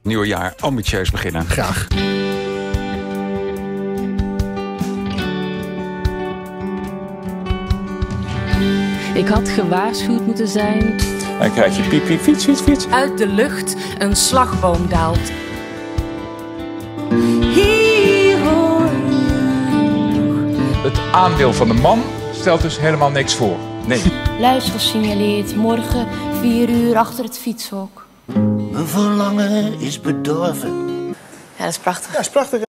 Nieuwe jaar ambitieus beginnen. Graag. Ik had gewaarschuwd moeten zijn. Dan krijg je piep, piep, fiets, fiets, fiets. Uit de lucht een slagboom daalt. Het aandeel van de man stelt dus helemaal niks voor. Nee. Luis gesignaleerd, morgen 4 uur achter het fietshok. Mijn verlangen is bedorven. Ja, dat is prachtig. Ja, is prachtig.